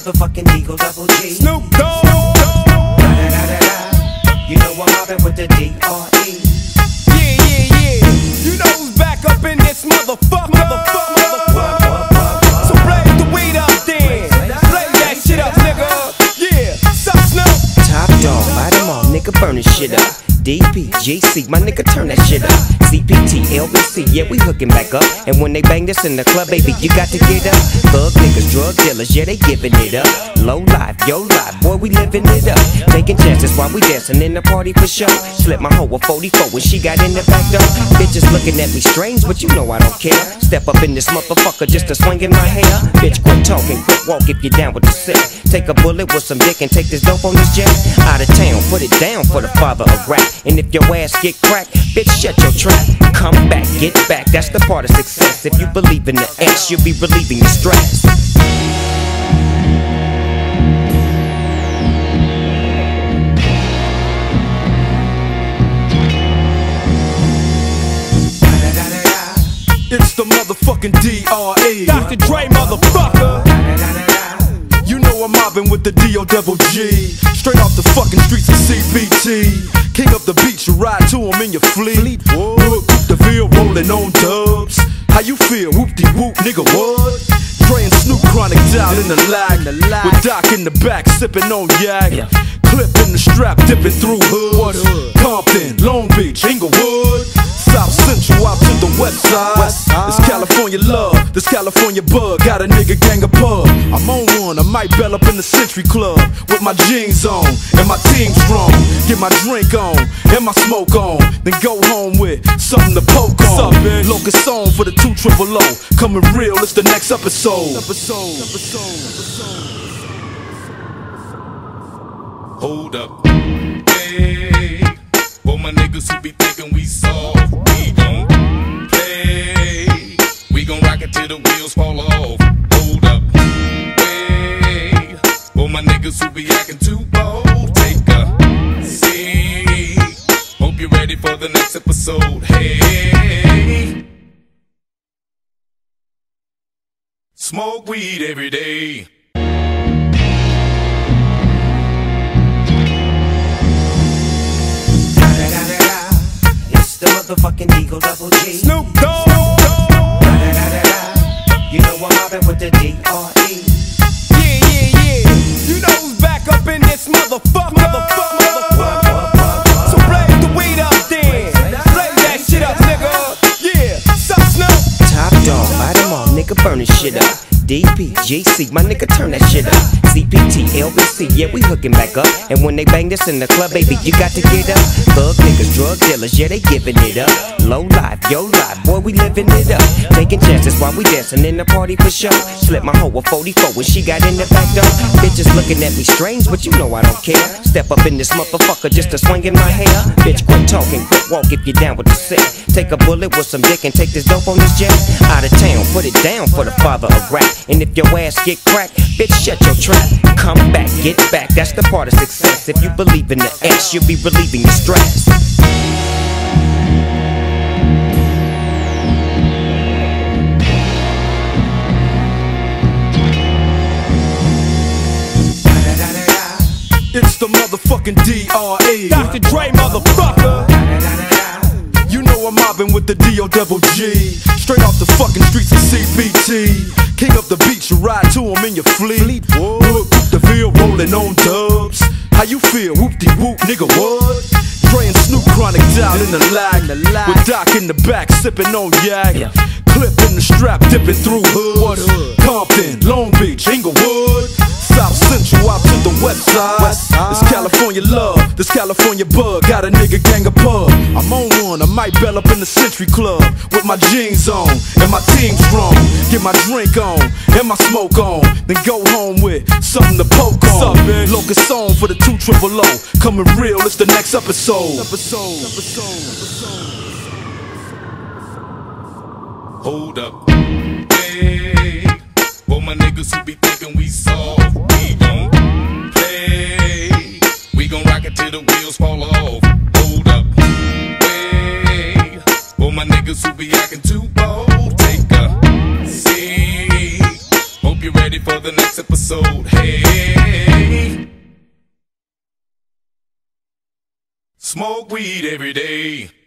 motherfucking Eagle Double G. Snoop Dogg. You know I'm mobbing with the D.R.E. Yeah. You know who's back up in this motherfucker. So blaze the weed up then. Blaze that shit up, nigga. Yeah, sup Snoop? Top dog, light 'em all, nigga, burn this shit up. DPGC, my nigga, turn that shit up. CPT, LBC, yeah, we hooking back up. And when they bang this in the club, baby, you got to get up. Thug niggas, drug dealers, yeah, they giving it up. Low life, yo life, boy, we living it up. Taking chances while we dancing in the party for sure. Slip my hoe a 44 when she got in the back door. Bitches looking at me strange, but you know I don't care. Step up in this motherfucker just to swing in my hair. Bitch, quit talking, quit walk if you're down with the sick. Take a bullet with some dick and take this dope on this jet. Out of town, put it down for the father of rap. And if your ass get cracked, bitch, shut your trap. Come back, get back, that's the part of success. If you believe in the X, you'll be relieving your stress. It's the motherfucking D.R.E. Dr. Dre, motherfucker. You know I'm mobbing with the D.O.G. Straight off the fucking streets of CBT. King up the beach, you ride to him in your fleet. Look, the field rolling on dubs. How you feel? Whoop-de-whoop, nigga, what? Dre and Snoop chronic down in the lag. With Doc in the back, sipping on yak. Clip in the strap, dipping through hoods. Compton, Long Beach, Inglewood. South Central out to the west side. This California love, this California bug. Got a nigga gang of pub. I'm on one, I might bell up in the Century Club with my jeans on and my team strong. Get my drink on and my smoke on, then go home with something to poke on. Locust song for the 200. Coming real, it's the next episode. Hold up, hey, for my niggas who be thinking we soft, we gon' play, we gon' rock it till the wheels fall off. Hold up, hey, for my niggas who be acting too bold, take a seat. Hope you're ready for the next episode. Hey, smoke weed every day. The motherfucking Eagle Double G. Snoop Dogg. You know I'm mobbing with the D.R.E. Yeah. You know who's back up in this motherfucker. So blaze the weed up then. Blaze that shit up, nigga. Yeah, sup Snoop? Top dog, light 'em all, nigga, burn this shit up. DPGC, my nigga, turn that shit up. CPT, LBC, yeah, we hooking back up. And when they bang this in the club, baby, you got to get up. Thug niggas, drug dealers, yeah, they giving it up. Low life, yo life, boy, we living it up. Taking chances while we dancing in the party for sure. Slip my hoe a 44 when she got in the back door. Bitches looking at me strange, but you know I don't care. Step up in this motherfucker just to swing in my hair. Bitch, quit talking, quit walk if you're down with the sick. Take a bullet with some dick and take this dope on this jet. Out of town, put it down for the father of rap. And if your ass get cracked, bitch, shut your trap. Come back, get back, that's the part of success. If you believe in the X, you'll be relieving your stress. It's the motherfucking D.R.E. Dr. Dre, motherfucker. You know I'm mobbing with the D.O.G. Straight off the fucking streets of CBT. King up the beach, you ride to him in your fleet. Look, the field rolling on dubs. How you feel? Whoop-de-whoop, nigga, what? Dre and Snoop chronic down in the lag. With Doc in the back, sipping on yak. Clip in the strap, dipping through hoods. Compton, Long Beach, Inglewood. South Central out to the west side. This California love, this California bug. Got a nigga gang of pub. I'm on one, I might bell up in the Century Club with my jeans on and my team strong. Get my drink on and my smoke on, then go home with something to poke on. Locust song for the 200. Coming real, it's the next episode. Hold up, hey, for my niggas who be thinking we soft, we gon' play, we gon' rock it till the wheels fall off. Hold up, hey, for my niggas who be acting too bold, take a seat. Hope you're ready for the the next episode. Hey, smoke weed every day.